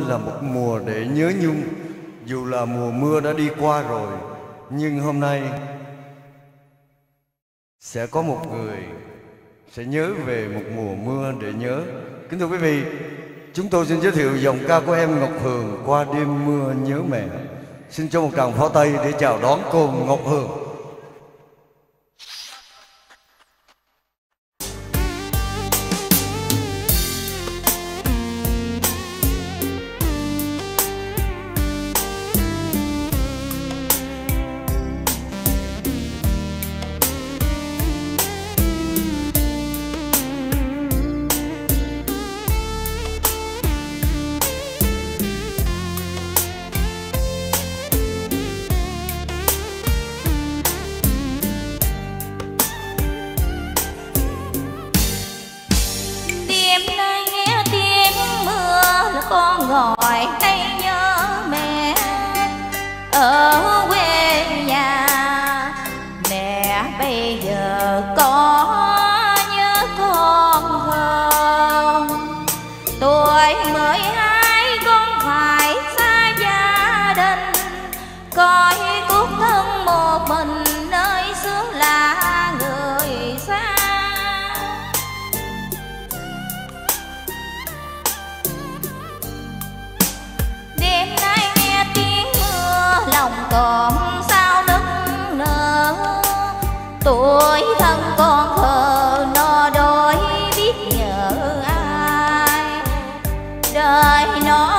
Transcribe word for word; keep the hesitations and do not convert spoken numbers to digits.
là một mùa để nhớ nhung. Dù là mùa mưa đã đi qua rồi, nhưng hôm nay sẽ có một người sẽ nhớ về một mùa mưa để nhớ. Kính thưa quý vị, chúng tôi xin giới thiệu dòng ca của em Ngọc Hường, Qua đêm mưa nhớ mẹ. Xin cho một tràng pháo tay để chào đón cô Ngọc Hường. Con gọi hay nhớ mẹ ở quê nhà. Mẹ bây giờ có nhớ con không? Tuổi mười hai con phải xa gia đình, coi cuộc thân một mình nơi xứ lạ người xa. Lòng còn sao nức nở, tuổi thân con thờ nó đôi biết nhờ ai. Đời nó